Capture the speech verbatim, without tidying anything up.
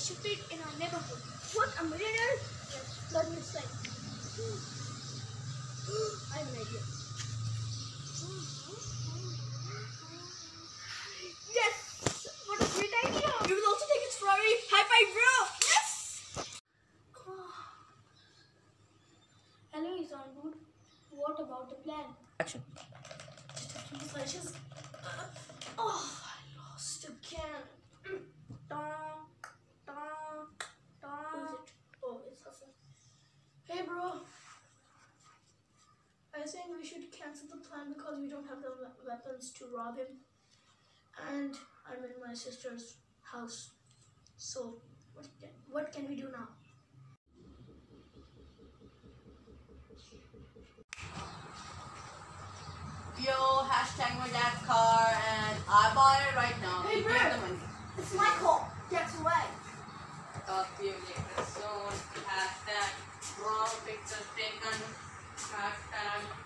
worshipped in our neighborhood. What, a millionaire? Yes, let me explain. I have an idea. Yes! What a great idea! We will also take his Ferrari. High five, bro! Yes! Oh. Hello, Izanbud. What about the plan? Action. Just uh, oh, I lost again. Dong, dong, dong. Who is it? Oh, it's Hassan. Hey, bro. I think we should cancel the plan because we don't have the we weapons to rob him. And I'm in my sister's house. So, what can, what can we do now? Yo, hashtag my dad's car, and I bought it right now. Hey, You bro. get the money. It's my call. Get away. Talk to you later soon. Hashtag wrong pictures taken. Hashtag